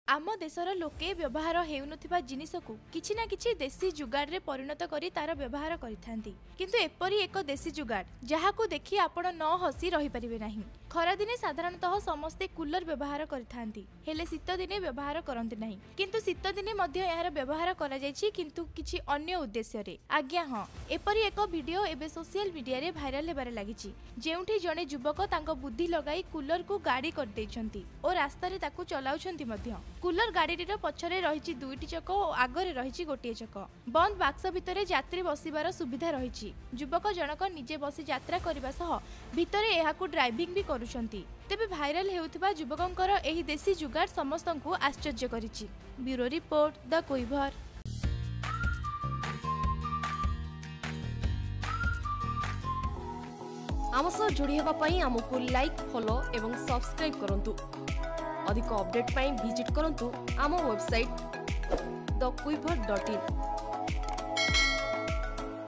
आम देशर लोके व्यवहार हेउनुथिबा जिनिसकु किछि ना किछि देसी जुगाड़ रे परिणत करी तार व्यवहार करिथांती किंतु एपरी एक देसी जुगाड़ जहाकु देखि आपण न हसी रहि परिबे नाही। खरा दिने साधारणतः समस्ते कूलर व्यवहार करिथांती हेले शीत दिने व्यवहार करंती नाही किंतु शीत दिने मध्य यार व्यवहार करा जायछि किंतु किछि अन्य उद्देश्य रे। आज्ञा हां, एपरी एक वीडियो एबे सोशल मीडिया रे भाइराल हेबारे लागिछि जेउठी जणे युवक तांको बुद्धि लगाई कूलर को गाड़ी कर दैछंती और रास्ता रे ताकू चलाउछंती मध्य। कूलर गाड़ीटीर पछरे रहिछि दुईटी चक और आगरे रहिछि गोटिए चक। बंद बाक्स भितरे यात्री बसिबार सुविधा रहिछि। युवक जनक निजे बसी यात्रा करबा सह भितरे एहाकू ड्राइविंग भी करूछंती। तेबे भाइराल हेउथिबा युवकंकर एही देसी जुगाड़ समस्तंकु आश्चर्य करिछि। ब्यूरो रिपोर्ट द कुइभर। आम सह जोड़ी हेबा पई हमकु लाइक फॉलो एवं सब्सक्राइब करंतु। अधिक अपडेट पाई विजिट करंतु आम वेबसाइट thequiver.in।